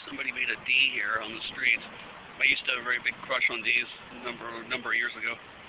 somebody made a D here on the street. I used to have a very big crush on D's a number of years ago.